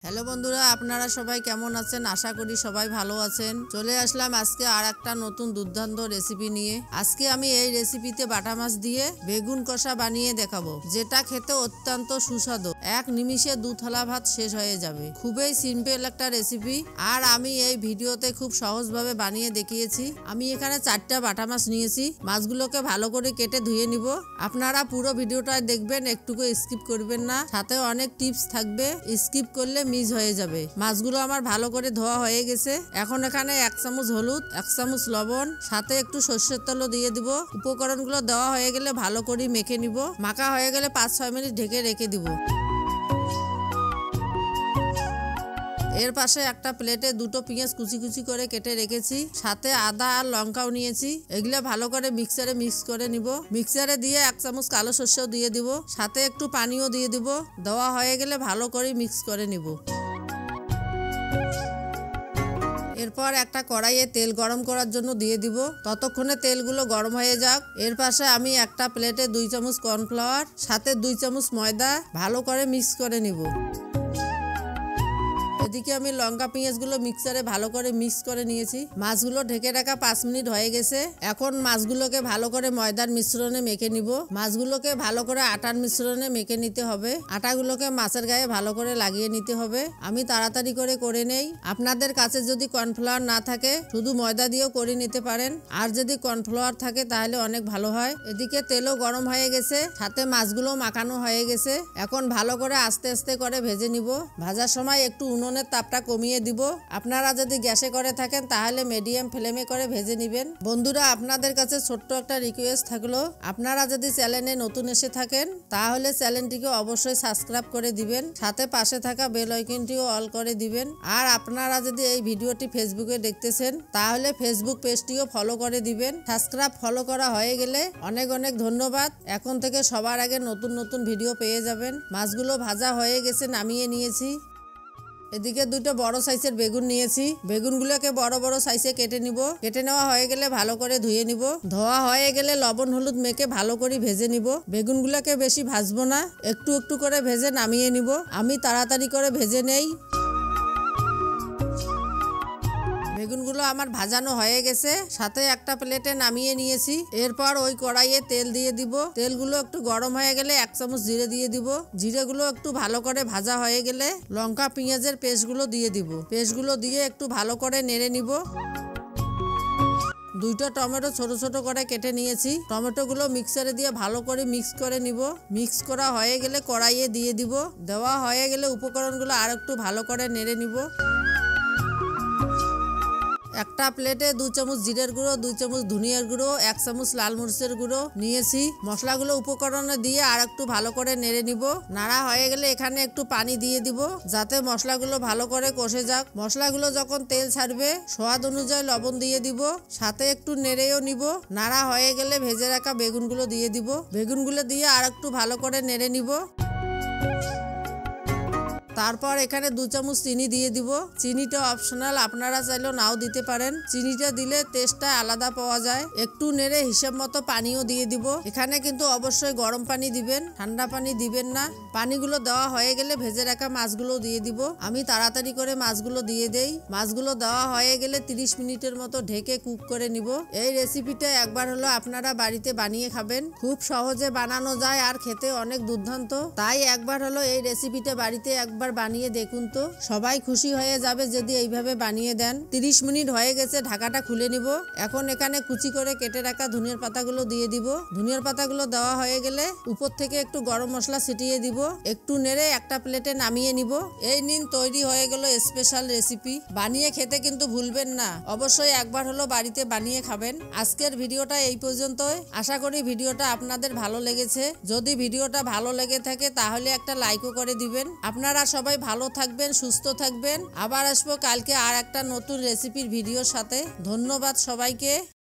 Hello বন্ধুরা, আপনারা সবাই কেমন আছেন? আশা করি সবাই ভালো আছেন। চলে আসলাম আজকে আর একটা নতুন দুর্দান্ত রেসিপি নিয়ে। আজকে আমি এই রেসিপিতে বাটা মাছ দিয়ে বেগুন কষা বানিয়ে দেখাবো, যেটা খেতে অত্যন্ত সুস্বাদু। এক নিমিষে 2 থালা ভাত শেষ হয়ে যাবে। খুবই সিম্পল একটা রেসিপি, আর আমি এই ভিডিওতে খুব সহজভাবে বানিয়ে দেখিয়েছি। আমি এখানে 4টা বাটা মাছ নিয়েছি। মাছগুলোকে ভালো করে কেটে ধুয়ে নিব। আপনারা পুরো ভিডিওটা দেখবেন, একটুকু স্কিপ করবেন না। সাথে অনেক টিপস থাকবে, স্কিপ করলে মিস হয়ে যাবে। মাছগুলো আমার ভালো করে ধোয়া হয়ে গেছে। এখন এখানে 1 চামচ হলুদ, 1 চামচ লবণ, সাথে একটু সরষের তেলও দিয়ে দিব। উপকরণগুলো দেওয়া হয়ে গেলে ভালো করে মেখে নিব। মাখা হয়ে গেলে 5-6 মিনিট ঢেকে রেখে দিব। এর পাশে একটা প্লেটে 2টো পেঁয়াজ কুচি কুচি করে কেটে রেখেছি। সাথে আদা আর লঙ্কাও নিয়েছি। এগুলো ভালো করে মিক্সারে মিক্স করে নিব। মিক্সারে দিয়ে 1 চামচ কালো সরষেও দিয়ে দিব। সাথে একটু পানিও দিয়ে দিব। দেওয়া হয়ে গেলে ভালো করে মিক্স করে নিব। এরপর একটা কড়াইয়ে তেল গরম করার জন্য দিয়ে দিব। ততক্ষণে তেলগুলো গরম হয়ে যাক। এর পাশে আমি একটা প্লেটে 2 চামচ কর্নফ্লাওয়ার, সাথে 2 চামচ ময়দা ভালো করে মিক্স করে নিব। এদিকে আমি লঙ্কা পেঁয়াজগুলো মিক্সারে ভালো করে মিক্স করে নিয়েছি। মাছগুলো ঢেকে রাখা 5 মিনিট হয়ে গেছে। এখন মাছগুলোকে ভালো করে ময়দার মিশ্রণে মেখে নিব। মাছগুলোকে ভালো করে আটার মিশ্রণে মেখে নিতে হবে। আটাগুলোকে মাছের গায়ে ভালো করে লাগিয়ে নিতে হবে। আমি তাড়াতাড়ি করে নেই। আপনাদের কাছে যদি কর্নফ্লাওয়ার না থাকে, শুধু ময়দা দিয়েও করে নিতে পারেন। আর যদি কর্নফ্লাওয়ার থাকে তাহলে অনেক ভালো হয়। এদিকে তেলও গরম হয়ে গেছে, সাথে মাছগুলো মাখানো হয়ে গেছে। এখন ভালো করে আস্তে আস্তে করে ভেজে নিব। ভাজার সময় একটু উনুনের তাপটা কমিয়ে দিব। আপনারা যদি গ্যাসে করে থাকেন তাহলে মিডিয়াম ফ্লেমে করে ভেজে নেবেন। বন্ধুরা, আপনাদের কাছে ছোট্ট একটা রিকোয়েস্ট থাকলো, আপনারা যদি চ্যানেলে নতুন এসে থাকেন তাহলে চ্যানেলটিকে অবশ্যই সাবস্ক্রাইব করে দিবেন। সাথে পাশে থাকা বেল আইকনটিও অল করে দিবেন। আর আপনারা যদি এই ভিডিওটি ফেসবুকে দেখতেছেন তাহলে ফেসবুক পেজটিও ফলো করে দিবেন। সাবস্ক্রাইব ফলো করা হয়ে গেলে অনেক অনেক ধন্যবাদ। এখন থেকে সবার আগে নতুন নতুন ভিডিও পেয়ে যাবেন। মাছগুলো ভাজা হয়ে গেছে, নামিয়ে নিয়েছি। এদিকে 2টো বড় সাইজের বেগুন নিয়েছি। বেগুনগুলোকে বড় বড় সাইজে কেটে নিব। কেটে নেওয়া হয়ে গেলে ভালো করে ধুয়ে নিব। ধোয়া হয়ে গেলে লবণ হলুদ মেখে ভালো করে ভেজে নিব। বেগুনগুলোকে বেশি ভাজবো না, একটু একটু করে ভেজে নামিয়ে নিব। আমি তাড়াতাড়ি করে ভেজে নেই। বেগুনগুলো আমার ভাজানো হয়ে গেছে। সাথে একটা প্লেটে নামিয়ে নিয়েছি। এরপর ওই কড়াইয়ে তেল দিয়ে দিব। তেলগুলো একটু গরম হয়ে গেলে 1 চামচ জিরে দিয়ে দিব। জিরেগুলো একটু ভালো করে ভাজা হয়ে গেলে লঙ্কা পেঁয়াজের পেস্টগুলো দিয়ে দিব। পেস্টগুলো দিয়ে একটু ভালো করে নেড়ে নিব। 2টা টমেটো ছোট ছোট করে কেটে নিয়েছি। টমেটোগুলো মিক্সারে দিয়ে ভালো করে মিক্স করে নিব। মিক্স করা হয়ে গেলে কড়াইয়ে দিয়ে দিব। দেওয়া হয়ে গেলে উপকরণগুলো আর একটু ভালো করে নেড়ে নিব। একটা প্লেটে 2 চামচ জিরের গুঁড়ো, 2 চামচ ধনিয়ার গুঁড়ো, 1 চামচ লাল মরিচের গুঁড়ো নিয়েছি। মশলাগুলো উপকরণে দিয়ে আর একটু ভালো করে নেড়ে নিব। নাড়া হয়ে গেলে এখানে একটু পানি দিয়ে দিব, যাতে মশলাগুলো ভালো করে কষে যাক। মশলাগুলো যখন তেল ছাড়বে স্বাদ অনুযায়ী লবণ দিয়ে দিব। সাথে একটু নেড়েও নিব। নাড়া হয়ে গেলে ভেজে রাখা বেগুনগুলো দিয়ে দিব। বেগুনগুলো দিয়ে আর একটু ভালো করে নেড়ে নিব। তারপর এখানে 2 চামচ চিনি দিয়ে দিব। চিনিটা অপশনাল, আপনারা চাইলেও নাও দিতে পারেন। চিনিটা দিলে টেস্টটা আলাদা পাওয়া যায়। একটু নেড়ে হিসাব মতো পানিও দিয়ে দিব। এখানে কিন্তু অবশ্যই গরম পানি দিবেন, ঠান্ডা পানি দিবেন না। পানিগুলো দেওয়া হয়ে গেলে ভেজে রাখা মাছগুলো দিয়ে দিব। আমি তাড়াতাড়ি করে মাছগুলো দিয়ে দেই। মাছগুলো দেওয়া হয়ে গেলে 30 মিনিটের মতো ঢেকে কুক করে নিব। এই রেসিপিটা একবার হলো আপনারা বাড়িতে বানিয়ে খাবেন। খুব সহজে বানানো যায় আর খেতে অনেক দুর্দান্ত। তাই একবার হলো এই রেসিপিটা বাড়িতে একবার বানিয়ে দেখুন তো। সবাই খুশি হয়ে যাবে যদি এইভাবে বানিয়ে দেন। 30 মিনিট হয়ে গেছে, ঢাকাটা খুলে নিব। এখন এখানে কুচি করে কেটে রাখা ধনিয়ার পাতাগুলো দিয়ে দিব। ধনিয়ার পাতাগুলো দেওয়া হয়ে গেলে উপর থেকে একটু গরম মশলা ছিটিয়ে দিব। একটু নেড়ে একটা প্লেটে নামিয়ে নিব। এই নিন, তৈরি হয়ে গেল স্পেশাল রেসিপি। বানিয়ে খেতে কিন্তু ভুলবেন না। অবশ্যই একবার হলো বাড়িতে বানিয়ে খাবেন। আজকের ভিডিওটা এই পর্যন্তই। আশা করি ভিডিওটা আপনাদের ভালো লেগেছে। যদি ভিডিওটা ভালো লেগে থাকে তাহলে একটা লাইকও করে দিবেন। আপনারা সবাই ভালো থাকবেন, সুস্থ থাকবেন। আবার আসবো কালকে আর একটা নতুন রেসিপির ভিডিওর সাথে। ধন্যবাদ সবাইকে।